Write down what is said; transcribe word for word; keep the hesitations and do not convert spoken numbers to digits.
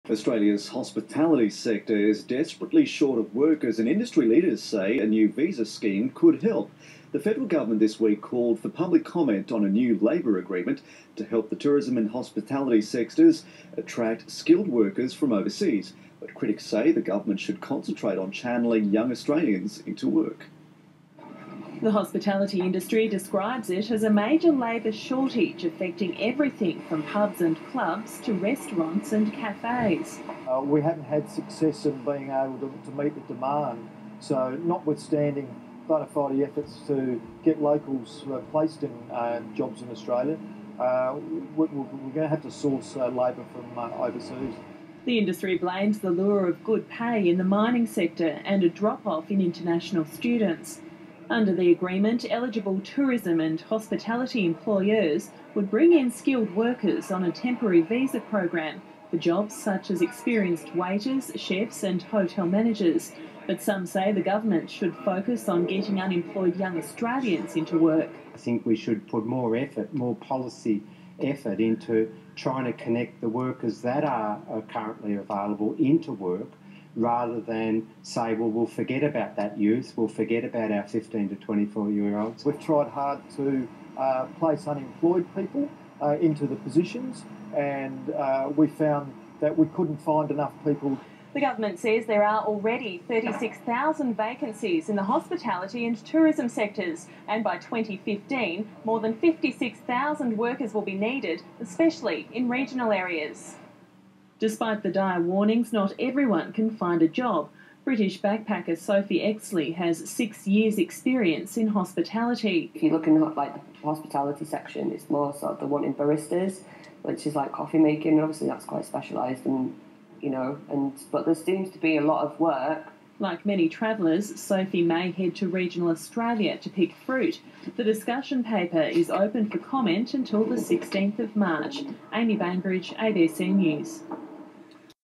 Australia's hospitality sector is desperately short of workers, and industry leaders say a new visa scheme could help. The federal government this week called for public comment on a new labour agreement to help the tourism and hospitality sectors attract skilled workers from overseas. But critics say the government should concentrate on channeling young Australians into work. The hospitality industry describes it as a major labour shortage affecting everything from pubs and clubs to restaurants and cafes. Uh, we haven't had success in being able to, to meet the demand, so notwithstanding bona fide efforts to get locals uh, placed in uh, jobs in Australia, uh, we're, we're going to have to source uh, labour from uh, overseas. The industry blames the lure of good pay in the mining sector and a drop-off in international students. Under the agreement, eligible tourism and hospitality employers would bring in skilled workers on a temporary visa program for jobs such as experienced waiters, chefs and hotel managers. But some say the government should focus on getting unemployed young Australians into work. I think we should put more effort, more policy effort into trying to connect the workers that are, are currently available into work, rather than say, well, we'll forget about that youth, we'll forget about our fifteen to twenty-four year olds. We've tried hard to uh, place unemployed people uh, into the positions, and uh, we found that we couldn't find enough people. The government says there are already thirty-six thousand vacancies in the hospitality and tourism sectors, and by twenty fifteen, more than fifty-six thousand workers will be needed, especially in regional areas. Despite the dire warnings, not everyone can find a job. British backpacker Sophie Exley has six years' experience in hospitality. If you look in like the hospitality section, it's more sort of the wanting baristas, which is like coffee making, and obviously that's quite specialised, and you know, and but there seems to be a lot of work. Like many travellers, Sophie may head to regional Australia to pick fruit. The discussion paper is open for comment until the sixteenth of March. Amy Bainbridge, A B C News.